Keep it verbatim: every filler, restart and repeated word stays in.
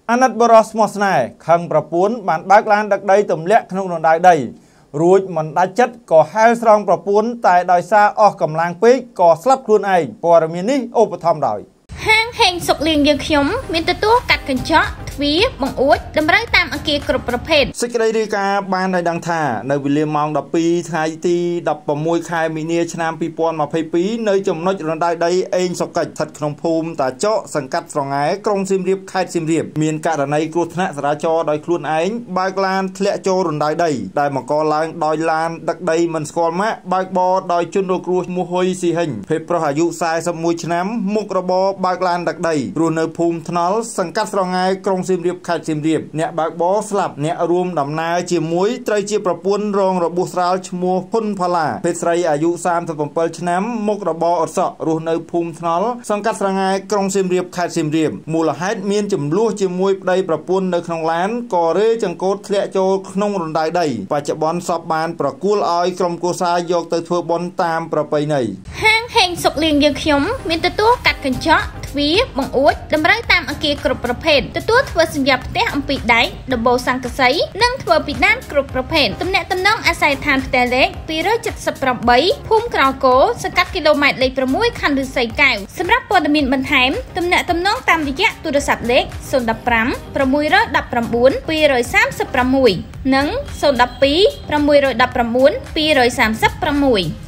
អាណិតបរោះស្មោះស្នេហ៍ខឹងប្រពន្ធបានបើកឡានដឹកដីទម្លាក់ក្នុងរណ្ដៅដីរួចមិនដាច់ចិត្តក៏ហែលស្រង់ប្រពន្ធតែដោយសារអស់កម្លាំងពេកក៏ស្លាប់ខ្លួនឯងព័ត៌មាននេះឧបត្ថម្ភដោយហាងហេងសុកលៀងយើងខ្ញុំមានទទួលកាត់កញ្ចក់ទ្វារបង្អួចតម្រូវតាមអគារគ្រប់ប្រភេទសេចក្តីរាយការណ៍បានឲ្យដឹងថានៅវេលាម៉ោងដប់ពីរថ្ងៃទីដប់ប្រាំមួយខែមីនាឆ្នាំពីរពាន់ម្ភៃពីរនៅចំណុចរណ្ដៅដីអេងសុកិច្ចស្ថិតក្នុងភូមិតាចកសង្កាត់ស្រងែក្រុងសៀមរាបខេត្តសៀមរាបមានករណីគ្រោះថ្នាក់ចរាចរណ៍ដោយខ្លួនឯងបើកឡានធ្លាក់ចូលរណ្ដៅដីដែលបង្កឡើងដោយឡានដឹកដីមិនស្គាល់ម៉ាកបើកបរដោយជនរងគ្រោះឈ្មោះហ៊ុយស៊ីហិញភេទប្រុសអាយុសែសិបមួយឆ្នាំមុខរបរបើកឡានដឹកដីរស់នៅភូមិថ្នល់សង្កាត់ស្រងែក្រុងសៀមរាបខេត្តសៀមរាបអ្នកបើកបរស្លាប់អ្នករួមដំណើរជាមួយត្រូវជាប្រពន្ធរងរបួសស្រាលឈ្មោះហ៊ុនផាឡាភេទស្រីអាយុសាមសិបប្រាំពីរឆ្នាំមុខរបរអត់សក់រស់នៅភូមិថ្នល់សង្កាត់ស្រងែក្រុងសៀមរាបខេត្តសៀមរាបមូលហេតុមានចំនួនជាមួយប្តីប្រពន្ធនៅក្នុងឡានក៏រេចង្កូតធ្លាក់ចូលក្នុងរណ្ដៅដីបច្ចុប្បន្នសពបានប្រគល់ឲ្យក្រុមគូសាយកទៅធ្វើបុណ្យតាមប្រពៃណីហាងហេងសុកលៀងយើងខ្ញុំមានទទួលកាត់កញ្ចក់ទ្វារបង្អួចតម្រូវតាមអគារគ្រប់ប្រភេទទទួលធ្វើសញ្ញាផ្ទះអំពីដែកដំបូលសង្កសីនិងធ្វើពីដានគ្រប់ប្រភេទទំនាក់ទំនងអាស័យដ្ឋានផ្ទះលេខពីរ七七八ភូមិក្រគរសង្កាត់គីឡូម៉ែត្រលេខប្រាំមួយខណ្ឌឫស្សីកែវសម្រាប់ព័ត៌មានបន្ថែមទំនាក់ទំនងតាមរយៈទូរស័ព្ទលេខศูนย์หนึ่งห้า หกหนึ่งเก้า สองสามหกនិងศูนย์หนึ่งสอง หกหนึ่งเก้า สองสามหก